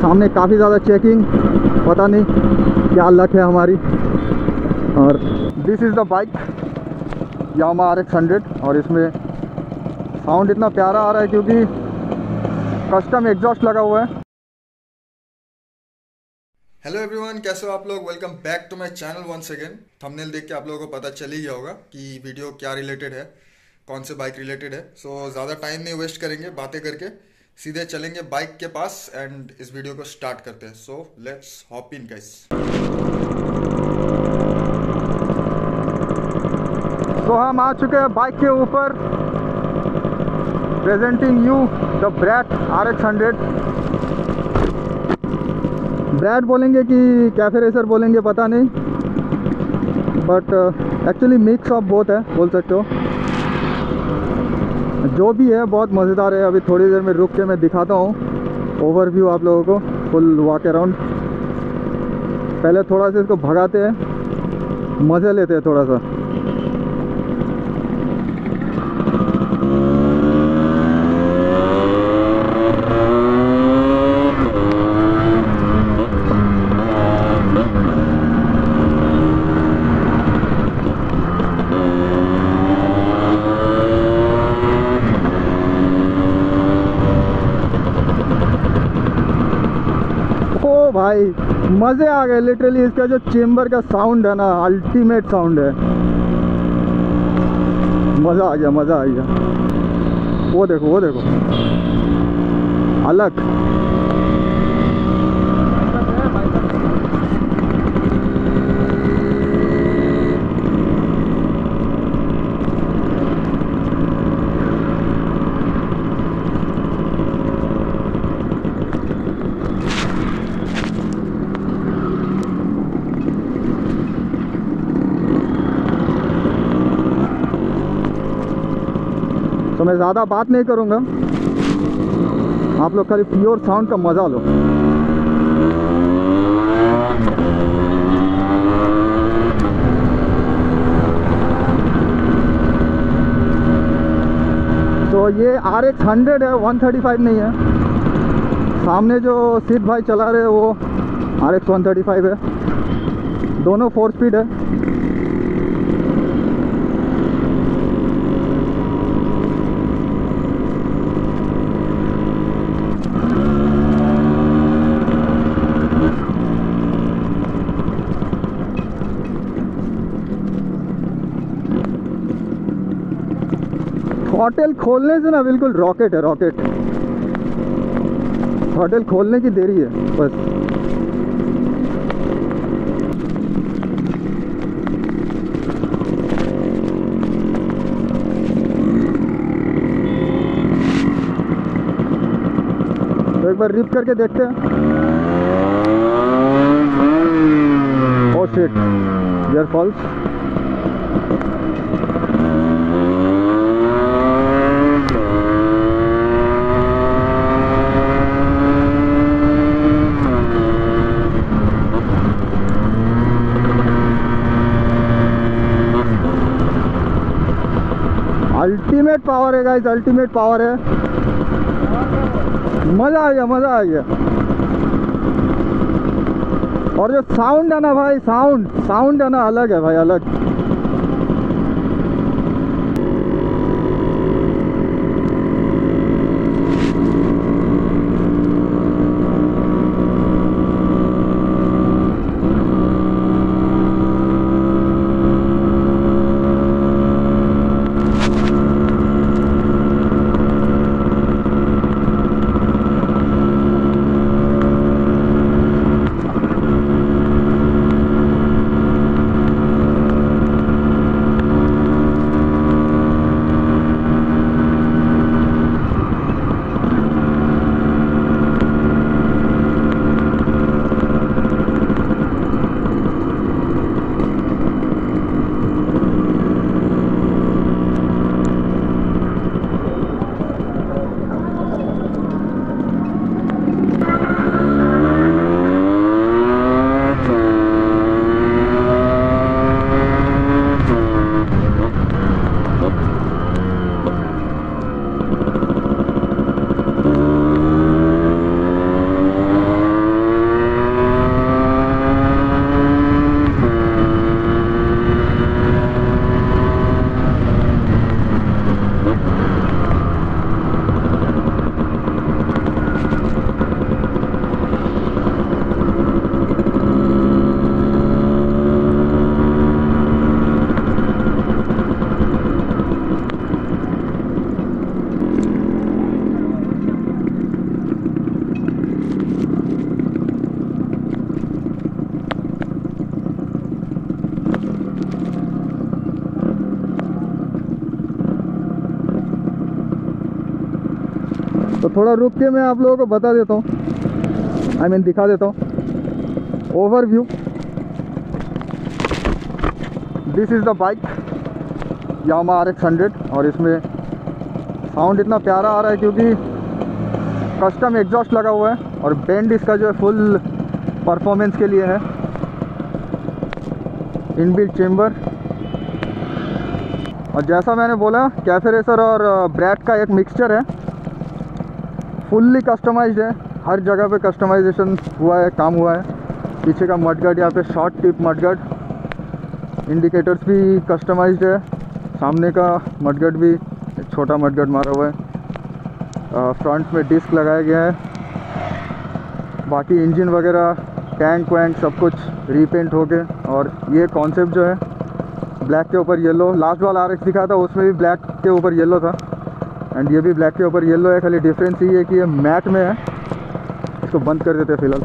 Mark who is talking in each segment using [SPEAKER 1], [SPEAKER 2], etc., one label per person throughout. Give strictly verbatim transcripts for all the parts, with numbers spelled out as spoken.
[SPEAKER 1] सामने काफ़ी ज़्यादा चेकिंग, पता नहीं क्या लक है हमारी। और this is the bike Yamaha R X hundred, और इसमें साउंड इतना प्यारा आ रहा है क्योंकि कस्टम एग्जॉस्ट लगा हुआ है।
[SPEAKER 2] हेलो एवरीवन, कैसे हो आप लोग। Welcome back to my channel once again. Thumbnail देख के आप लोगों को पता चल ही गया होगा कि वीडियो क्या रिलेटेड है, कौन से बाइक रिलेटेड है। सो so, ज़्यादा टाइम नहीं वेस्ट करेंगे बातें करके, सीधे चलेंगे बाइक के पास एंड इस वीडियो को स्टार्ट करते हैं। So let's hop in guys.
[SPEAKER 1] तो हम आ चुके हैं बाइक के ऊपर। Presenting you the brat R X hundred. Brat बोलेंगे कि कैफे रेसर बोलेंगे पता नहीं, but actually mix of both है बोल सकते हो। जो भी है बहुत मज़ेदार है। अभी थोड़ी देर में रुक के मैं दिखाता हूँ ओवरव्यू आप लोगों को, फुल वॉक अराउंड। पहले थोड़ा सा इसको भगाते हैं, मज़े लेते हैं थोड़ा सा। भाई मज़े आ गए लिटरली। इसका जो चेम्बर का साउंड है ना, अल्टीमेट साउंड है। मज़ा आ गया, मज़ा आ गया। वो देखो वो देखो अलग। तो मैं ज़्यादा बात नहीं करूँगा, आप लोग खाली प्योर साउंड का मज़ा लो। तो ये आर एक्स हंड्रेड है, वन थर्टी फाइव नहीं है। सामने जो सीट भाई चला रहे हैं वो R X one thirty five है। दोनों फोर स्पीड है। थ्रॉटल खोलने से ना बिल्कुल रॉकेट है, रॉकेट। थ्रॉटल खोलने की देरी है बस। तो एक बार रिप करके देखते हैं। Oh shit, gear falls. Ultimate power है गाइस, अल्टीमेट पावर है। मज़ा आ गया, मज़ा आ गया। और जो साउंड है ना भाई, साउंड साउंड है ना अलग है भाई, अलग। थोड़ा रुक के मैं आप लोगों को बता देता हूँ, आई मीन दिखा देता हूँ overview. This is the bike Yamaha R X hundred, और इसमें साउंड इतना प्यारा आ रहा है क्योंकि कस्टम एग्जॉस्ट लगा हुआ है और बैंड इसका जो है फुल परफॉर्मेंस के लिए है। इनबिल्ट चेम्बर, और जैसा मैंने बोला कैफे रेसर और ब्रैट का एक मिक्सचर है, फुल्ली कस्टमाइज्ड है, हर जगह पे कस्टमाइजेशन हुआ है, काम हुआ है। पीछे का मडगार्ड यहाँ पे शॉर्ट टिप मडगार्ड, इंडिकेटर्स भी कस्टमाइज्ड है, सामने का मडगार्ड भी एक छोटा मडगार्ड मारा हुआ है, फ्रंट में डिस्क लगाया गया है। बाकी इंजन वगैरह टैंक वैंक सब कुछ रीपेंट हो गए। और ये कॉन्सेप्ट जो है ब्लैक के ऊपर येलो, लास्ट वाला आर एक्स दिखा था उसमें भी ब्लैक के ऊपर येलो था, एंड ये भी ब्लैक के ऊपर येलो है। खाली डिफरेंस ये है कि ये मैट में है। इसको बंद कर देते हैं फिलहाल।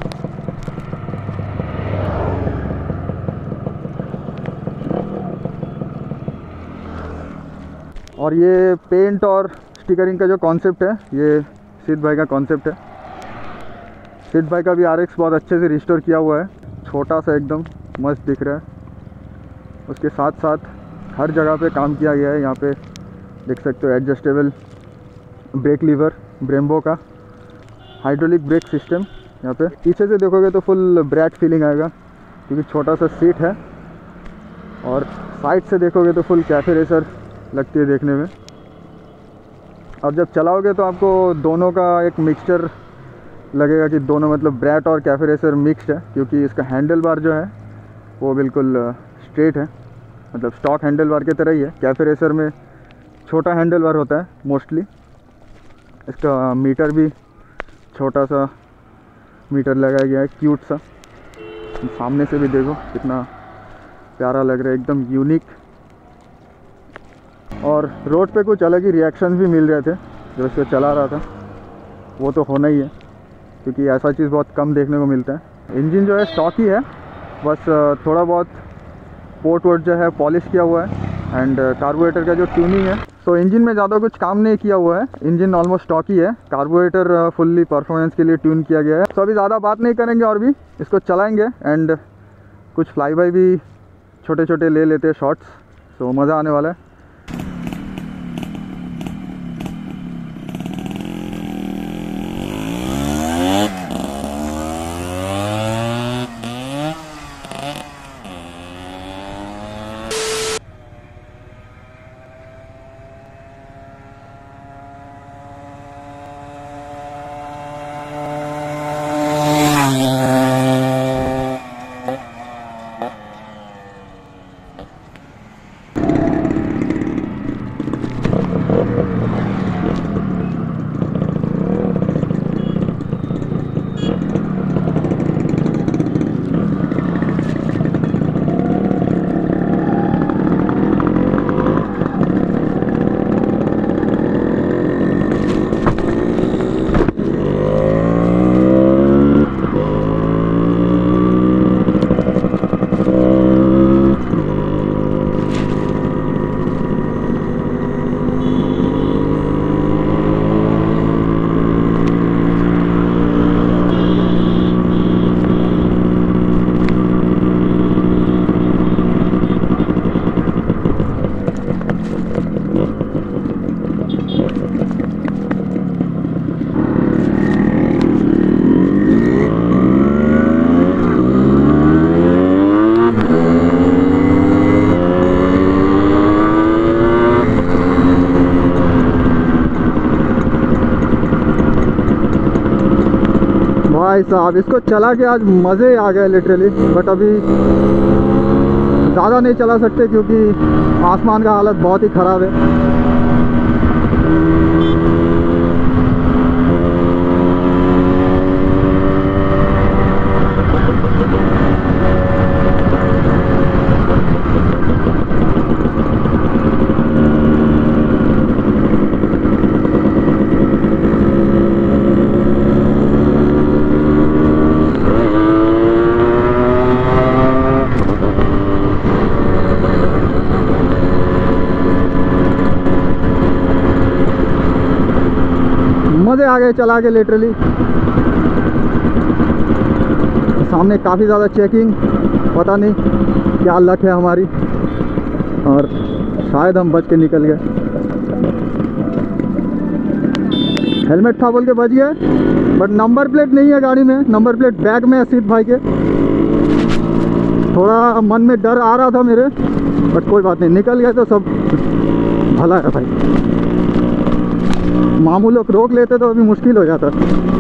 [SPEAKER 1] और ये पेंट और स्टिकरिंग का जो कॉन्सेप्ट है, ये सिद्ध भाई का कॉन्सेप्ट है। सिद्ध भाई का भी आर एक्स बहुत अच्छे से रिस्टोर किया हुआ है, छोटा सा एकदम मस्त दिख रहा है। उसके साथ साथ हर जगह पे काम किया गया है। यहाँ पे देख सकते हो एडजस्टेबल ब्रेक लीवर, ब्रेम्बो का हाइड्रोलिक ब्रेक सिस्टम। यहाँ पे पीछे से देखोगे तो फुल ब्रैट फीलिंग आएगा क्योंकि छोटा सा सीट है, और साइड से देखोगे तो फुल कैफे रेसर लगती है देखने में। अब जब चलाओगे तो आपको दोनों का एक मिक्सचर लगेगा कि दोनों मतलब ब्रैट और कैफे रेसर मिक्स्ड है, क्योंकि इसका हैंडल बार जो है वो बिल्कुल स्ट्रेट है, मतलब स्टॉक हैंडल बार की तरह ही है। कैफे रेसर में छोटा हैंडल बार होता है मोस्टली। इसका मीटर भी छोटा सा मीटर लगाया गया है, क्यूट सा। सामने से भी देखो कितना प्यारा लग रहा है, एकदम यूनिक। और रोड पे कुछ अलग ही रिएक्शन भी मिल रहे थे जब इसको चला रहा था। वो तो होना ही है क्योंकि ऐसा चीज़ बहुत कम देखने को मिलता है। इंजन जो है स्टॉक ही है, बस थोड़ा बहुत पोर्ट वोर्ट जो है पॉलिश किया हुआ है, एंड कार्बोरेटर का जो ट्यूनिंग है, तो इंजन में ज़्यादा कुछ काम नहीं किया हुआ है। इंजन ऑलमोस्ट स्टॉक ही है, कार्बोरेटर फुल्ली परफॉर्मेंस के लिए ट्यून किया गया है। तो अभी ज़्यादा बात नहीं करेंगे और भी इसको चलाएंगे, एंड कुछ फ्लाई बाय भी छोटे छोटे ले लेते हैं शॉट्स, तो मज़ा आने वाला है। भाई साहब इसको चला के आज मज़े आ गए लिटरली, बट अभी ज़्यादा नहीं चला सकते क्योंकि आसमान का हालत बहुत ही ख़राब है। आ गए चला के लिटरली। सामने काफ़ी ज़्यादा चेकिंग, पता नहीं क्या लक है हमारी, और शायद हम बच के निकल गए। हेलमेट था बोल के बच गए, बट नंबर प्लेट नहीं है गाड़ी में। नंबर प्लेट बैग में है सीट भाई के। थोड़ा मन में डर आ रहा था मेरे, बट कोई बात नहीं, निकल गए तो सब भला है भाई। मामू लोग रोक लेते तो अभी मुश्किल हो जाता।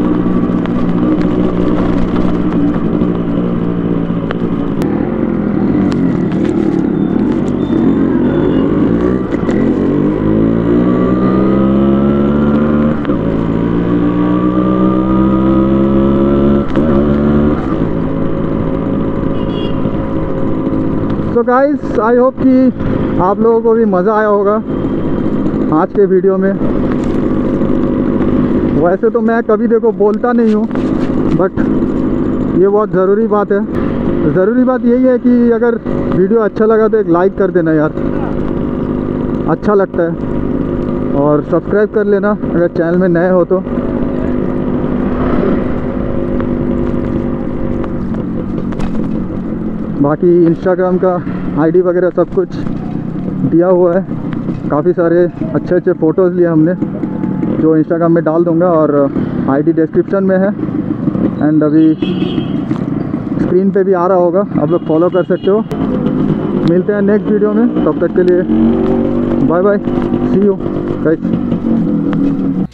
[SPEAKER 1] तो गाइस, आई होप कि आप लोगों को भी मज़ा आया होगा आज के वीडियो में। वैसे तो मैं कभी देखो बोलता नहीं हूँ, बट ये बहुत ज़रूरी बात है। ज़रूरी बात यही है कि अगर वीडियो अच्छा लगा तो एक लाइक कर देना यार, अच्छा लगता है। और सब्सक्राइब कर लेना अगर चैनल में नए हो तो। बाकी इंस्टाग्राम का आईडी वगैरह सब कुछ दिया हुआ है। काफ़ी सारे अच्छे अच्छे फ़ोटोज़ लिए हमने, जो इंस्टाग्राम में डाल दूंगा, और आईडी डिस्क्रिप्शन में है। एंड अभी स्क्रीन पे भी आ रहा होगा, आप लोग फॉलो कर सकते हो। मिलते हैं नेक्स्ट वीडियो में, तब तक के लिए bye bye, see you guys.